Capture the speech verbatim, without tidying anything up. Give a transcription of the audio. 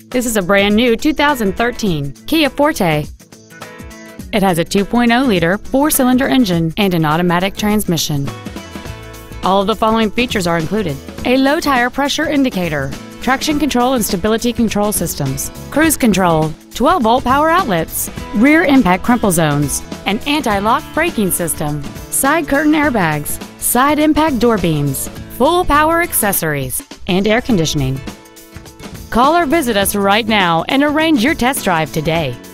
This is a brand new two thousand thirteen Kia Forte. It has a two point oh liter four-cylinder engine and an automatic transmission. All of the following features are included: a low tire pressure indicator, traction control and stability control systems, cruise control, twelve volt power outlets, rear impact crumple zones, an anti-lock braking system, side curtain airbags, side impact door beams, full power accessories, and air conditioning. Call or visit us right now and arrange your test drive today.